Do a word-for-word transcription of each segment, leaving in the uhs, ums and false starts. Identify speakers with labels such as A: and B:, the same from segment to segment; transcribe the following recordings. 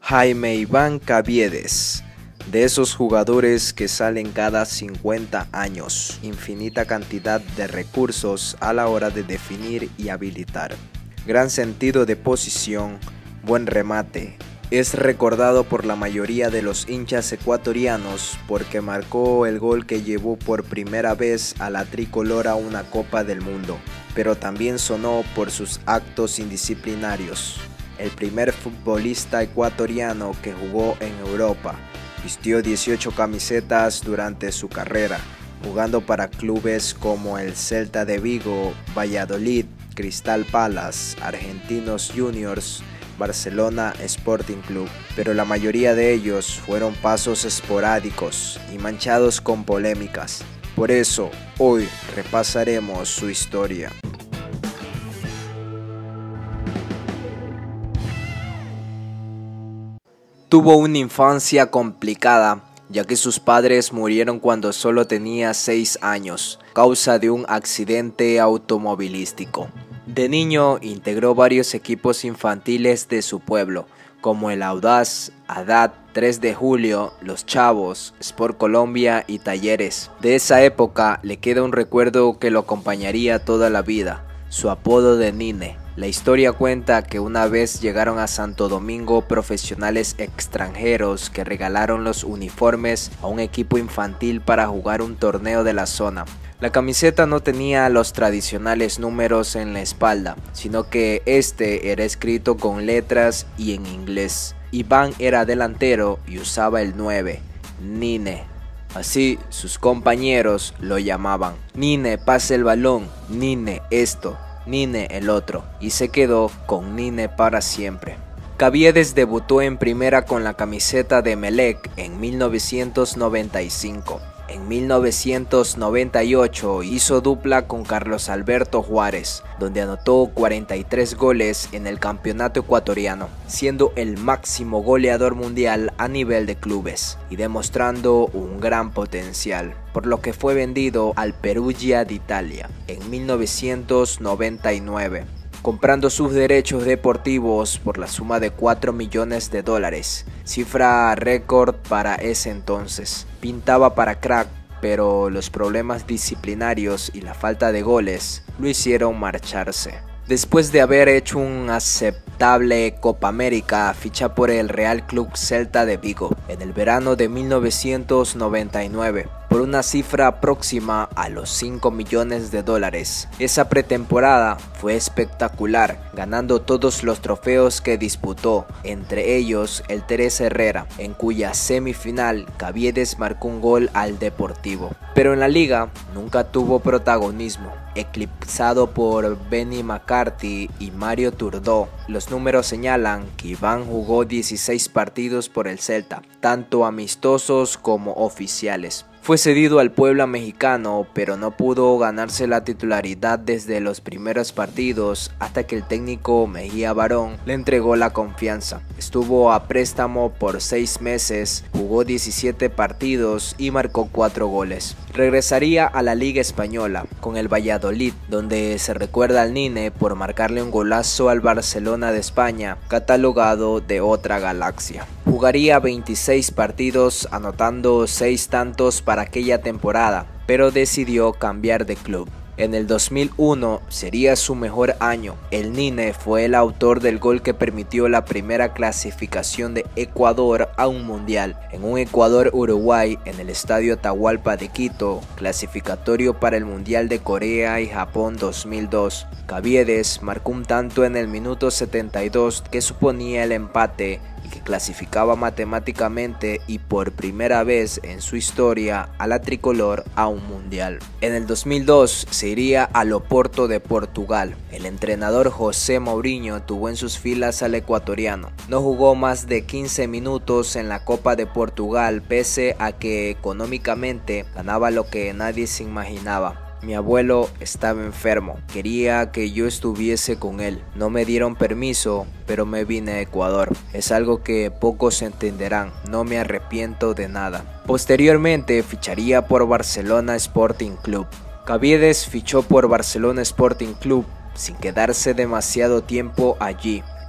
A: Jaime Iván Caviedes, de esos jugadores que salen cada cincuenta años, infinita cantidad de recursos a la hora de definir y habilitar. Gran sentido de posición, buen remate. Es recordado por la mayoría de los hinchas ecuatorianos porque marcó el gol que llevó por primera vez a la tricolor a una Copa del Mundo, pero también sonó por sus actos indisciplinarios. El primer futbolista ecuatoriano que jugó en Europa, vistió dieciocho camisetas durante su carrera, jugando para clubes como el Celta de Vigo, Valladolid, Crystal Palace, Argentinos Juniors, Barcelona Sporting Club, pero la mayoría de ellos fueron pasos esporádicos y manchados con polémicas. Por eso, hoy repasaremos su historia. Tuvo una infancia complicada, ya que sus padres murieron cuando solo tenía seis años, a causa de un accidente automovilístico. De niño integró varios equipos infantiles de su pueblo, como el Audaz, Haddad, tres de julio, Los Chavos, Sport Colombia y Talleres. De esa época le queda un recuerdo que lo acompañaría toda la vida, su apodo de Nine. La historia cuenta que una vez llegaron a Santo Domingo profesionales extranjeros que regalaron los uniformes a un equipo infantil para jugar un torneo de la zona. La camiseta no tenía los tradicionales números en la espalda, sino que este era escrito con letras y en inglés. Iván era delantero y usaba el nueve, Nine. Así sus compañeros lo llamaban. Nine, pasa el balón, Nine esto, Nine el otro, y se quedó con Nine para siempre. Caviedes debutó en primera con la camiseta de Emelec en mil novecientos noventa y cinco. En mil novecientos noventa y ocho hizo dupla con Carlos Alberto Juárez, donde anotó cuarenta y tres goles en el campeonato ecuatoriano, siendo el máximo goleador mundial a nivel de clubes y demostrando un gran potencial, por lo que fue vendido al Perugia d'Italia en mil novecientos noventa y nueve. Comprando sus derechos deportivos por la suma de cuatro millones de dólares, cifra récord para ese entonces. Pintaba para crack, pero los problemas disciplinarios y la falta de goles lo hicieron marcharse. Después de haber hecho un aceptable Copa América, ficha por el Real Club Celta de Vigo en el verano de mil novecientos noventa y nueve. Por una cifra próxima a los cinco millones de dólares. Esa pretemporada fue espectacular, ganando todos los trofeos que disputó, entre ellos el Teresa Herrera, en cuya semifinal Caviedes marcó un gol al Deportivo. Pero en la liga nunca tuvo protagonismo, eclipsado por Benny McCarthy y Mario Turdó. Los números señalan que Iván jugó dieciséis partidos por el Celta, tanto amistosos como oficiales. Fue cedido al Puebla mexicano, pero no pudo ganarse la titularidad desde los primeros partidos hasta que el técnico Mejía Barón le entregó la confianza. Estuvo a préstamo por seis meses, jugó diecisiete partidos y marcó cuatro goles. Regresaría a la Liga Española con el Valladolid, donde se recuerda al Nine por marcarle un golazo al Barcelona de España, catalogado de otra galaxia. Jugaría veintiséis partidos, anotando seis tantos para aquella temporada, pero decidió cambiar de club. En el dos mil uno sería su mejor año. El Nine fue el autor del gol que permitió la primera clasificación de Ecuador a un mundial, en un Ecuador-Uruguay en el Estadio Atahualpa de Quito, clasificatorio para el Mundial de Corea y Japón dos mil dos. Caviedes marcó un tanto en el minuto setenta y dos que suponía el empate y que clasificaba matemáticamente y por primera vez en su historia a la tricolor a un mundial. En el dos mil dos se iría al Oporto de Portugal. El entrenador José Mourinho tuvo en sus filas al ecuatoriano. No jugó más de quince minutos en la Copa de Portugal, pese a que económicamente ganaba lo que nadie se imaginaba. Mi abuelo estaba enfermo, quería que yo estuviese con él. No me dieron permiso, pero me vine a Ecuador. Es algo que pocos entenderán, no me arrepiento de nada. Posteriormente ficharía por Barcelona Sporting Club. Caviedes fichó por Barcelona Sporting Club sin quedarse demasiado tiempo allí.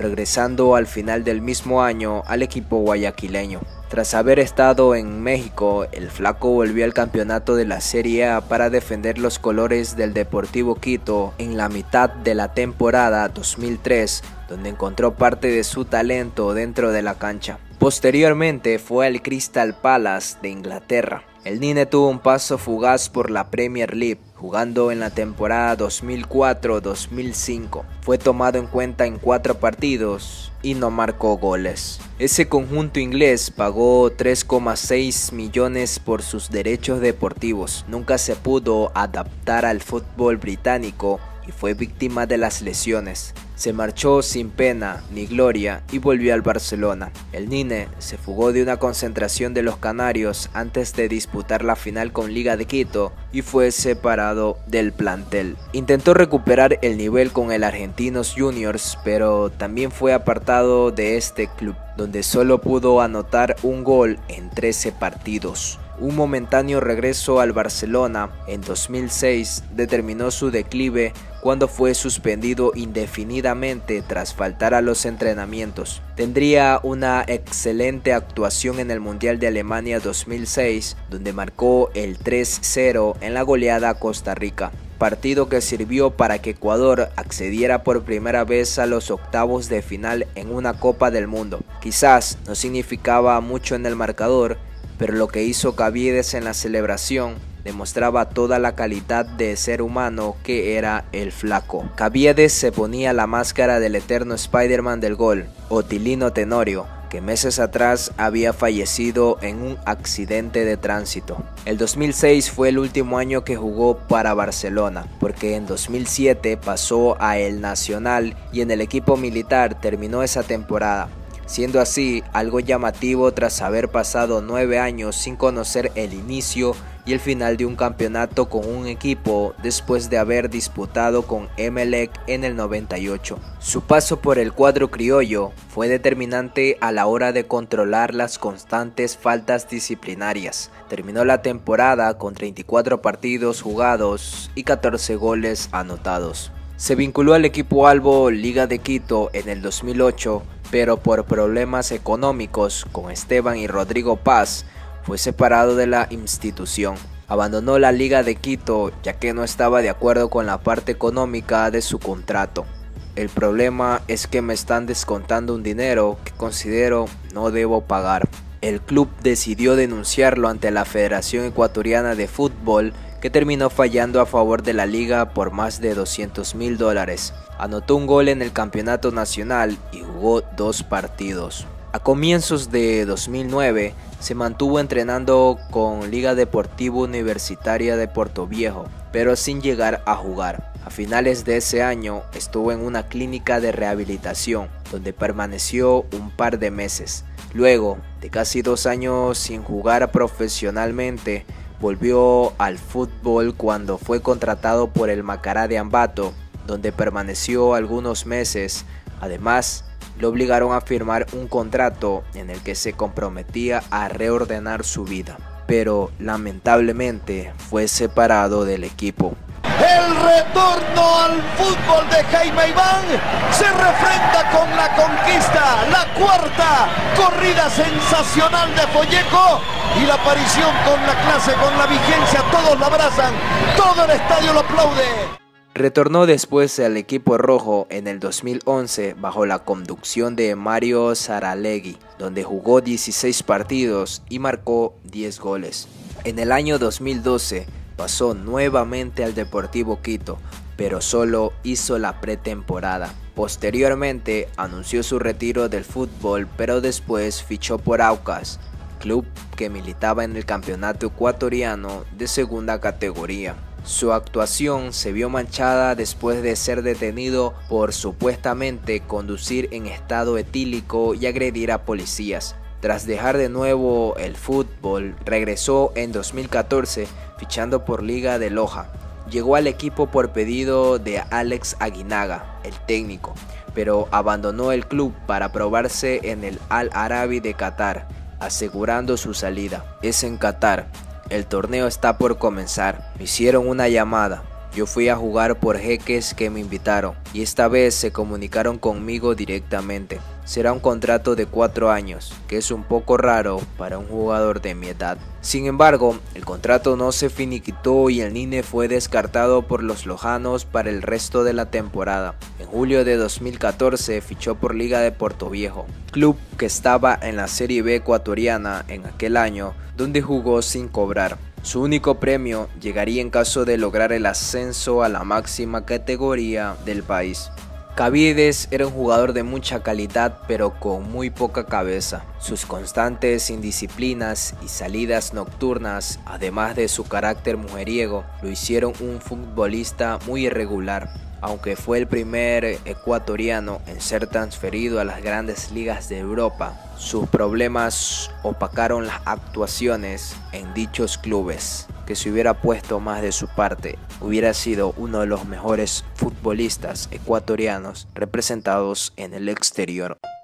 A: regresando al final del mismo año al equipo guayaquileño. Tras haber estado en México, el flaco volvió al campeonato de la Serie A para defender los colores del Deportivo Quito en la mitad de la temporada dos mil tres, donde encontró parte de su talento dentro de la cancha. Posteriormente fue al Crystal Palace de Inglaterra. El Nine tuvo un paso fugaz por la Premier League, jugando en la temporada dos mil cuatro dos mil cinco. Fue tomado en cuenta en cuatro partidos y no marcó goles. Ese conjunto inglés pagó tres coma seis millones por sus derechos deportivos. Nunca se pudo adaptar al fútbol británico y fue víctima de las lesiones. Se marchó sin pena ni gloria y volvió al Barcelona. El Nine se fugó de una concentración de los canarios antes de disputar la final con Liga de Quito y fue separado del plantel. Intentó recuperar el nivel con el Argentinos Juniors, pero también fue apartado de este club, donde solo pudo anotar un gol en trece partidos. Un momentáneo regreso al Barcelona en dos mil seis determinó su declive cuando fue suspendido indefinidamente tras faltar a los entrenamientos. Tendría una excelente actuación en el Mundial de Alemania dos mil seis, donde marcó el tres cero en la goleada a Costa Rica, partido que sirvió para que Ecuador accediera por primera vez a los octavos de final en una Copa del Mundo. Quizás no significaba mucho en el marcador, pero lo que hizo Caviedes en la celebración demostraba toda la calidad de ser humano que era el flaco. Caviedes se ponía la máscara del eterno Spider-Man del gol, Otilino Tenorio, que meses atrás había fallecido en un accidente de tránsito. El dos mil seis fue el último año que jugó para Barcelona, porque en dos mil siete pasó a El Nacional y en el equipo militar terminó esa temporada, siendo así algo llamativo tras haber pasado nueve años sin conocer el inicio y el final de un campeonato con un equipo después de haber disputado con Emelec en el noventa y ocho. Su paso por el cuadro criollo fue determinante a la hora de controlar las constantes faltas disciplinarias. Terminó la temporada con treinta y cuatro partidos jugados y catorce goles anotados. Se vinculó al equipo albo Liga de Quito en el dos mil ocho, pero por problemas económicos con Esteban y Rodrigo Paz, fue separado de la institución. Abandonó la Liga de Quito ya que no estaba de acuerdo con la parte económica de su contrato. El problema es que me están descontando un dinero que considero no debo pagar. El club decidió denunciarlo ante la Federación Ecuatoriana de Fútbol, que terminó fallando a favor de la liga por más de doscientos mil dólares. Anotó un gol en el campeonato nacional y jugó dos partidos. A comienzos de dos mil nueve se mantuvo entrenando con Liga Deportiva Universitaria de Puerto Viejo, pero sin llegar a jugar. A finales de ese año estuvo en una clínica de rehabilitación, donde permaneció un par de meses. Luego de casi dos años sin jugar profesionalmente, volvió al fútbol cuando fue contratado por el Macará de Ambato, donde permaneció algunos meses. Además, lo obligaron a firmar un contrato en el que se comprometía a reordenar su vida, pero lamentablemente fue separado del equipo.
B: El retorno al fútbol de Jaime Iván se refrenda con la conquista, la cuarta corrida sensacional de Folleco y la aparición con la clase, con la vigencia, todos la abrazan, todo el estadio lo aplaude.
A: Retornó después al equipo rojo en el dos mil once bajo la conducción de Mario Saralegui, donde jugó dieciséis partidos y marcó diez goles. En el año dos mil doce pasó nuevamente al Deportivo Quito, pero solo hizo la pretemporada. Posteriormente anunció su retiro del fútbol, pero después fichó por Aucas, club que militaba en el campeonato ecuatoriano de segunda categoría. Su actuación se vio manchada después de ser detenido por supuestamente conducir en estado etílico y agredir a policías. Tras dejar de nuevo el fútbol, regresó en dos mil catorce fichando por Liga de Loja. Llegó al equipo por pedido de Alex Aguinaga, el técnico, pero abandonó el club para probarse en el Al Arabi de Qatar, asegurando su salida. Es en Qatar. El torneo está por comenzar. Me hicieron una llamada. Yo fui a jugar por jeques que me invitaron y esta vez se comunicaron conmigo directamente. Será un contrato de cuatro años, que es un poco raro para un jugador de mi edad. Sin embargo, el contrato no se finiquitó y el Nine fue descartado por los lojanos para el resto de la temporada. En julio de dos mil catorce fichó por Liga de Portoviejo, club que estaba en la Serie B ecuatoriana en aquel año, donde jugó sin cobrar. Su único premio llegaría en caso de lograr el ascenso a la máxima categoría del país. Caviedes era un jugador de mucha calidad pero con muy poca cabeza. Sus constantes indisciplinas y salidas nocturnas, además de su carácter mujeriego, lo hicieron un futbolista muy irregular. Aunque fue el primer ecuatoriano en ser transferido a las grandes ligas de Europa, sus problemas opacaron las actuaciones en dichos clubes, que si hubiera puesto más de su parte, hubiera sido uno de los mejores futbolistas ecuatorianos representados en el exterior.